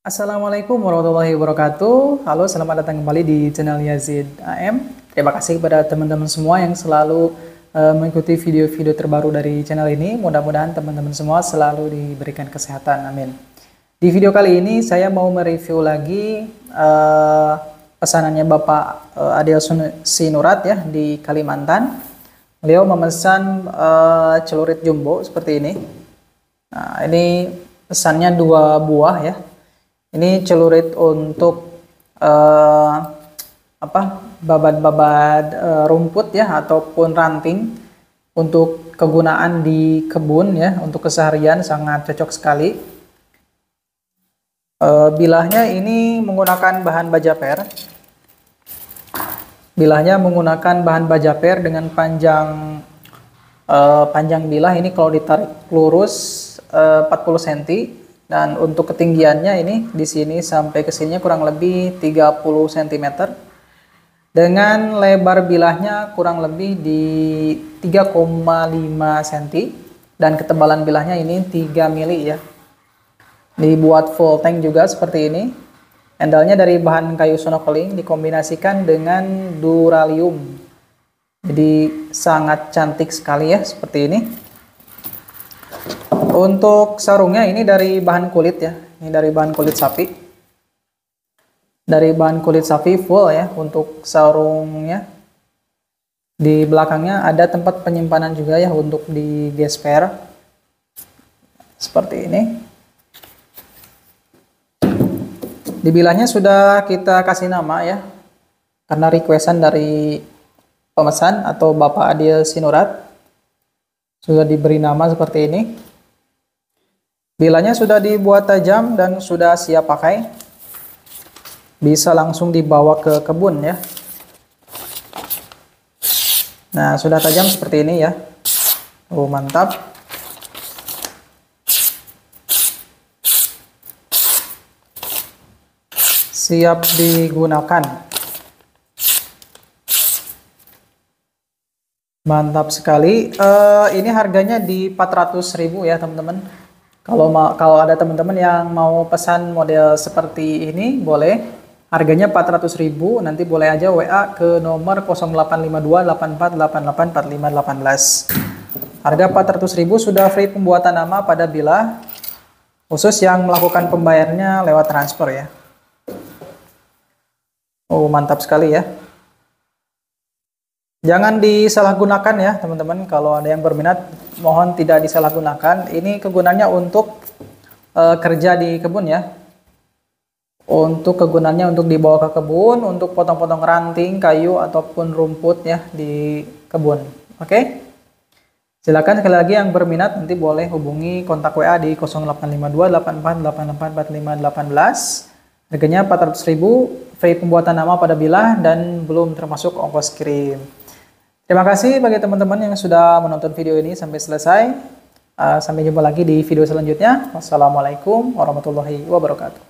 Assalamualaikum warahmatullahi wabarakatuh. Halo, selamat datang kembali di channel Yazid AM. Terima kasih kepada teman-teman semua yang selalu mengikuti video-video terbaru dari channel ini. Mudah-mudahan teman-teman semua selalu diberikan kesehatan. Amin. Di video kali ini saya mau mereview lagi pesanannya Bapak Adil Sinurat ya di Kalimantan. Beliau memesan celurit jumbo seperti ini. Nah, ini pesannya 2 buah ya. Ini celurit untuk babat-babat rumput ya ataupun ranting untuk kegunaan di kebun ya, untuk keseharian sangat cocok sekali. Bilahnya ini menggunakan bahan baja per. Bilahnya menggunakan bahan baja per dengan panjang bilah ini kalau ditarik lurus 40 cm. Dan untuk ketinggiannya ini di sini sampai ke sini kurang lebih 30 cm. Dengan lebar bilahnya kurang lebih di 3,5 cm dan ketebalan bilahnya ini 3 mili ya. Dibuat full tank juga seperti ini. Handle-nya dari bahan kayu sonokeling dikombinasikan dengan duralium. Jadi sangat cantik sekali ya seperti ini. Untuk sarungnya ini dari bahan kulit ya, ini dari bahan kulit sapi. Dari bahan kulit sapi full ya untuk sarungnya. Di belakangnya ada tempat penyimpanan juga ya untuk di gesper. Seperti ini. Di bilahnya sudah kita kasih nama ya, karena requestan dari pemesan atau Bapak Adil Sinurat. Sudah diberi nama seperti ini. Bilahnya sudah dibuat tajam dan sudah siap pakai. Bisa langsung dibawa ke kebun ya. Nah, sudah tajam seperti ini ya. Oh, mantap. Siap digunakan. Mantap sekali. Ini harganya di 400.000 ya, teman-teman. Kalau ada teman-teman yang mau pesan model seperti ini, boleh. Harganya 400.000, nanti boleh aja WA ke nomor 085284884518. Harga 400.000 sudah free pembuatan nama pada bilah, khusus yang melakukan pembayarannya lewat transfer ya. Oh, mantap sekali ya. Jangan disalahgunakan ya teman-teman, kalau ada yang berminat mohon tidak disalahgunakan. Ini kegunaannya untuk kerja di kebun ya. Untuk kegunaannya untuk dibawa ke kebun, untuk potong-potong ranting, kayu ataupun rumput ya di kebun. Oke? Silakan sekali lagi yang berminat nanti boleh hubungi kontak WA di 085284884518. Harganya 400.000, free pembuatan nama pada bilah dan belum termasuk ongkos kirim. Terima kasih bagi teman-teman yang sudah menonton video ini sampai selesai. Sampai jumpa lagi di video selanjutnya. Wassalamualaikum warahmatullahi wabarakatuh.